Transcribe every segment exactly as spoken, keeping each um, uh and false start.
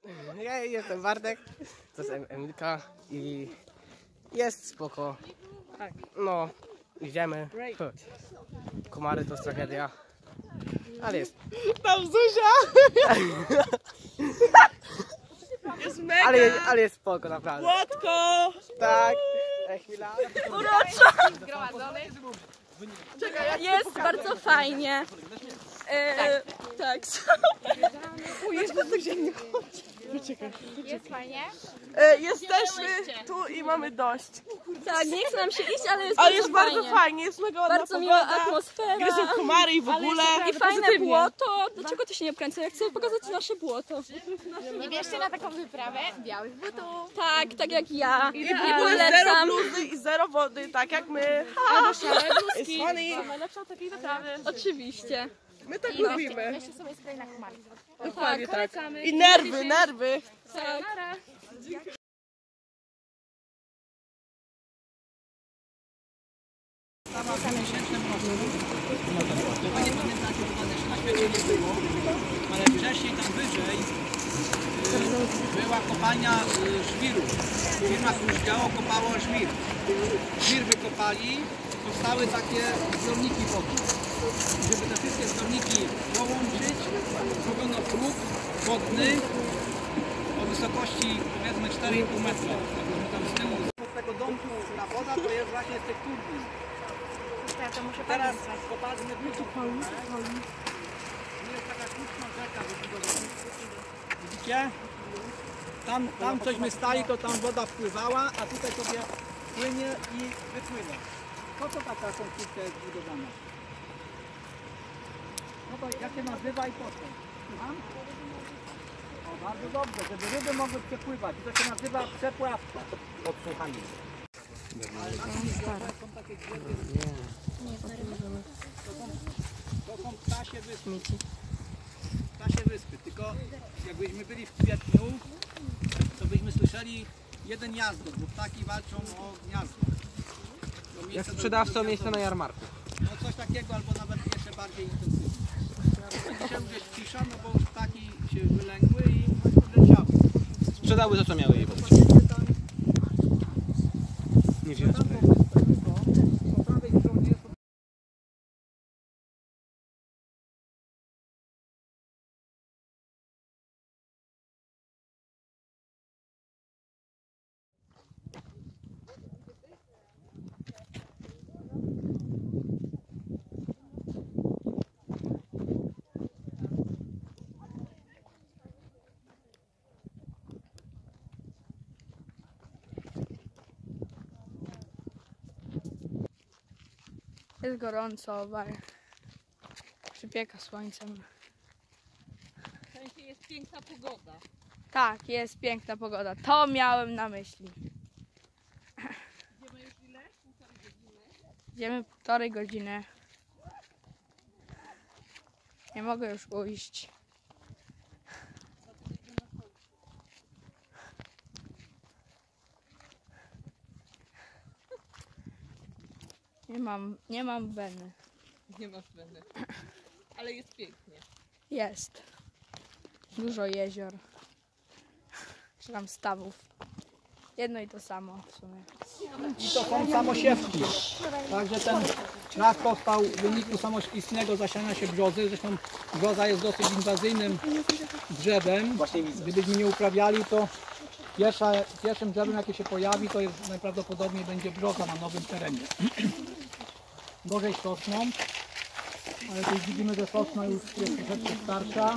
Ja jestem Bartek, to jest Emilka i jest spoko. No, idziemy. Komary to jest tragedia, ale jest. Tam Zuzia! Jest mega! Ale, ale jest spoko, naprawdę. Łatko! Tak. E, chwila. Uroczo! Zgromadzony. Jest bardzo fajnie. E, tak. Jest fajnie. E, jesteśmy tu i mamy dość. Tak, nie chce nam się iść, ale jest Ale bardzo jest bardzo fajnie. fajnie, jest mega ładna Bardzo miła pogoda. atmosfera. Gryzą komary i w ogóle. I fajne błoto. Dlaczego to się nie obkręca? Ja chcę pokazać nasze błoto. Nie bierzcie na taką wyprawę białych butów. Tak, tak jak ja. I w ogóle zero bluzy i zero wody, tak jak my. Ha! Jest funny. Najlepsza takiej wyprawy. Oczywiście. My tak lubimy. Weźcie sobie spray na komary. Dokładnie tak. I nerwy, nerwy. Tak. Ale wcześniej tam wyżej y, była kopalnia y, żwiru. Firma Kruszdziało kopała żwir. Żwir wykopali, powstały takie zbiorniki wodne. Żeby te wszystkie zbiorniki połączyć, zrobiono próg wodny o wysokości powiedzmy cztery i pół metra. Jakbyśmy tam z tyłu z tego domku ta woda to jest właśnie z tych turbin. Teraz popatrzmy tu. Jest taka krótka rzeka wybudowana. Widzicie? Tam, tam cośmy stali, to tam woda wpływała, a tutaj sobie płynie i wypływa. Po co taka konstrukcja jest zbudowana? No to jak się nazywa i po co? Słucham? O, bardzo dobrze, żeby ryby mogły przepływać. I to się nazywa przepławka. Odsłuchanie. Ale tam są takie gwiazdy. To są, to są ptasie wyspy. Ptasie wyspy, tylko jakbyśmy byli w kwietniu, to byśmy słyszeli jeden jazdot, bo ptaki walczą o gniazdo. Jak sprzedawcą miejsca na jarmarku. No coś takiego, albo nawet jeszcze bardziej intensywnie. Dzisiaj już jest cisza, no bo ptaki się wylęgły i leciały. Sprzedały to, co miały je wobec. Nie wiem. Po prawej stronie jest Jest gorąco, przypieka słońcem. W sensie jest piękna pogoda. Tak, jest piękna pogoda. To miałem na myśli. Idziemy już ile? Półtorej godziny. Idziemy półtorej godziny. Nie mogę już ujść. Nie mam, nie mam weny. Nie masz weny. Ale jest pięknie. Jest. Dużo jezior. Czy tam stawów. Jedno i to samo w sumie. I to są samosiewki. Także ten las powstał w wyniku samoistnego zasiania się brzozy. Zresztą brzoza jest dosyć inwazyjnym drzewem. Gdybyśmy nie uprawiali, to pierwsza, pierwszym drzewem, jakie się pojawi, to jest najprawdopodobniej będzie brzoza na nowym terenie. Gorzej z sosną, ale tu widzimy, że sosna już jest troszeczkę starsza.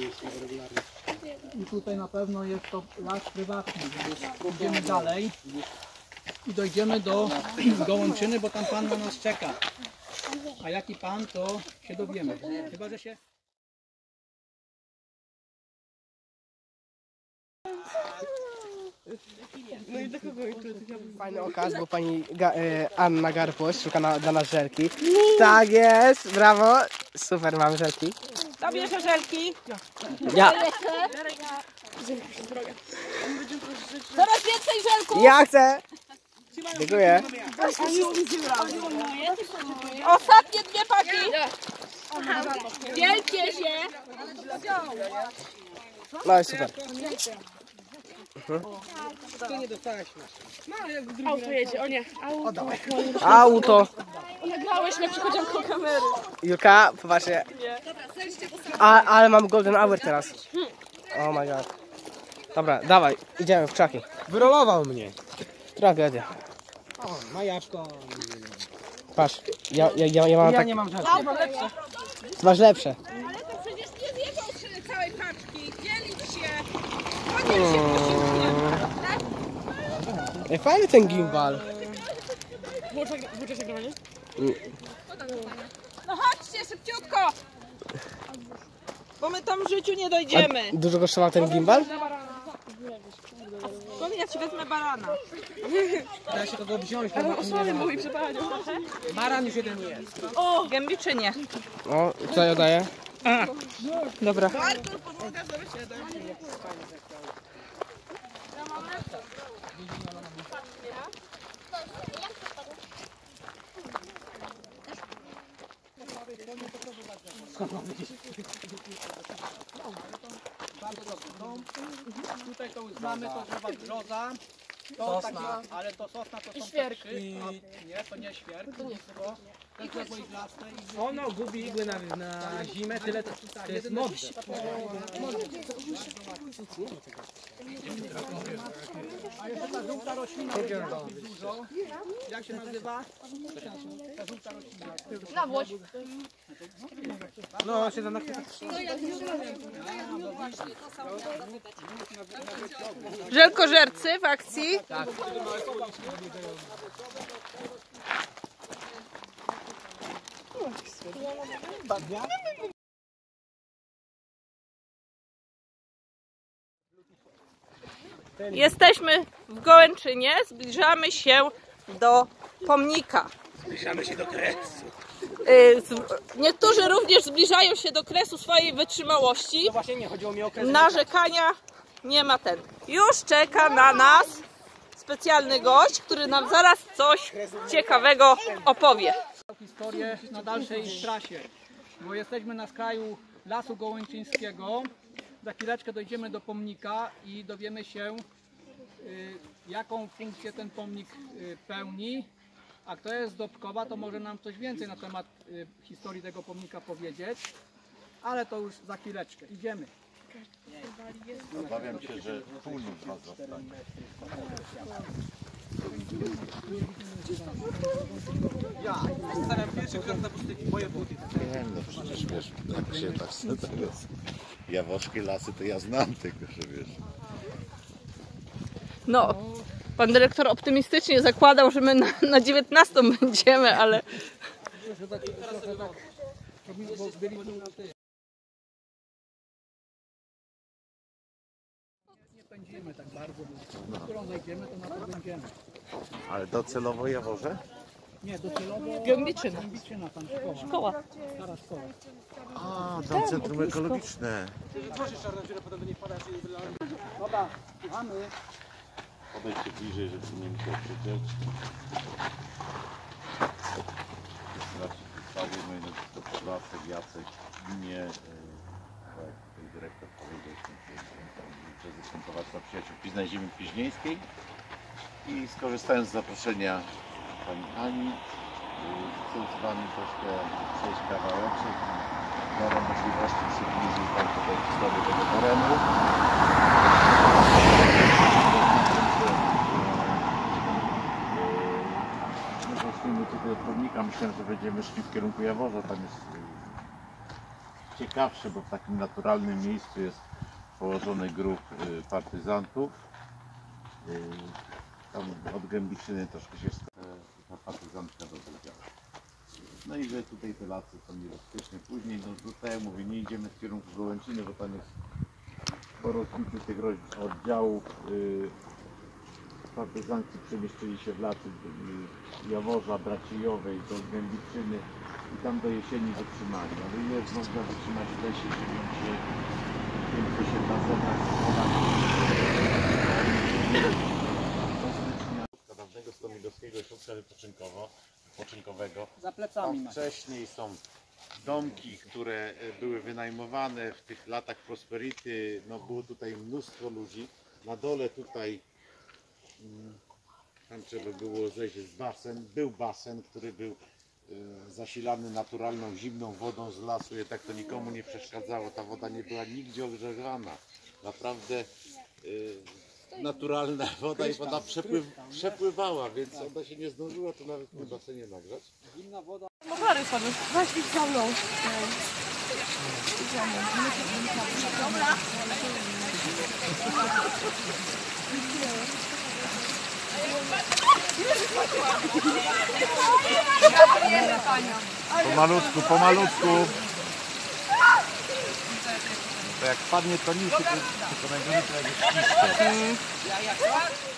I tutaj na pewno jest to las prywatny, więc idziemy dalej i dojdziemy do Gołączyny, bo tam pan na nas czeka. A jaki pan, to się dowiemy. Chyba że się... No i do kogo i tu? Fajny okaz, bo pani Ga e, Anna Garpoś szuka na, dla nas żelki. Tak jest, brawo. Super, mamy żelki. Kto bierze żelki? Ja. Coraz więcej żelków! Ja chcę. Dziękuję. Ostatnie dwie paki! Wielkie się! No i super. Ty nie dostałeś na Auto jedzie, o nie. Auto. Auto. Nagrałeś mnie, przychodziłam koło kamery. Julka, popatrzcie. A, ale mam golden hour teraz. Oh my god. Dobra, dawaj, idziemy w krzaki. Wyrolował mnie. Tragedia. O, majaczko. Patrz, ja, ja, ja, ja mam Ja tak... nie mam żadnych. Ty masz lepsze. Ale to przecież nie zjedzą całej paczki. Dzielić się. Ej, fajny ten gimbal. Włącza się nagrywanie? No chodźcie, szybciutko! Bo my tam w życiu nie dojdziemy. Dużo kosztował ten gimbal? Skąd ja ci wezmę barana? Da się kogo wziąć, to nie ma. Mój przepadł. Baran już jeden jest. O, gębiczynie. O, co ja daję? Dobra. Tutaj to już mamy, to drzewa brzoza. To sosna. Takie, ale to sosna to są świerk. te trzy, a nie, to nie świerk, to nie tylko. To jest drzewo iglaste i Ono gubi igły na, na zimę, tyle to, to jest modne. A jeszcze ta żółta roślina jest dużo. Jak się nazywa? Ta żółta roślina. Nawłoś. No, się za na Żelkożercy w akcji. Jesteśmy w Gołęczynie, zbliżamy się do pomnika. Zbliżamy się do kresu. Y, z- Niektórzy również zbliżają się do kresu swojej wytrzymałości. No właśnie nie, chodziło mi o kres. Narzekania nie ma ten. Już czeka na nas specjalny gość, który nam zaraz coś ciekawego opowie. Historię na dalszej trasie, bo jesteśmy na skraju Lasu Gołęczyńskiego. Za chwileczkę dojdziemy do pomnika i dowiemy się, y, jaką funkcję ten pomnik y, pełni. A kto jest z Dobkowa, to może nam coś więcej na temat y, historii tego pomnika powiedzieć. Ale to już za chwileczkę. Idziemy. Obawiam się, że pół lub was zostanie. Ja, staram pierwszy krok na pustyni, moje buty. Nie no przecież wiesz, jak się tak teraz jaworskie lasy to ja znam tylko, że wiesz. No, pan dyrektor optymistycznie zakładał, że my na, na dziewiętnastą będziemy, ale Nie pędzimy tak bardzo, bo którą znajdziemy, to na to będziemy. Ale docelowo Jaworze? Nie, docelowo Gębiczyna. Gębiczyna, tam szkoła. Szkoła. Stara szkoła. A, tam centrum ekologiczne. Dobra, słuchamy. Podejdźcie bliżej, żeby nie musiał krzyczeć. Zobaczcie, przedstawimy to Polaczek, Jacek, Linie, tak tutaj dyrektor powiedział, prezentować dla przyjaciółki z Ziemi Piźnieńskiej. I skorzystając z zaproszenia pani Ani, chcę z wami troszkę przejść kawałeczek i miałem możliwości przybliżyć wam tutaj historię tego terenu. Zaczniemy tutaj od pomnika. Myślałem, że będziemy szli w kierunku Jaworza. Tam jest ciekawsze, bo w takim naturalnym miejscu jest położony grób partyzantów. Tam od Gębiczyny troszkę się ta partyzantka dowiedziała. No i że tutaj te lasy są niebezpieczne. Później, no tutaj mówię, nie idziemy w kierunku Gołęciny, bo tam jest po rozbiciu tych oddziałów yy, partyzanci przemieścili się w lasy yy, Jaworza, Braciejowej do Gębiczyny i tam do jesieni wytrzymali. Ale ile można wytrzymać w lesie, żywią się tym, co się da zebrać, dawnego Stomilowskiego Ośrodka Wypoczynkowo, wypoczynkowego. Za plecami Tam masz. wcześniej są domki, które były wynajmowane w tych latach prosperity. No było tutaj mnóstwo ludzi. Na dole tutaj tam trzeba było zejść, jest basen. Był basen, który był zasilany naturalną, zimną wodą z lasu. Jednak to nikomu nie przeszkadzało. Ta woda nie była nigdzie ogrzewana. Naprawdę naturalna woda i woda przepływ, przepływała, więc ona się nie zdążyła tu nawet w tym basenie nagrzać. Motory sobie, weź ich za mną. Dobra. Pomalutku, pomalutku. To jak padnie to nic, tylko, tylko najwyżej to jak jest ślisko.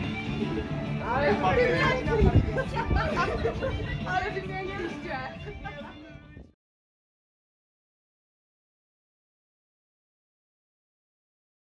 Ale wymieniliście!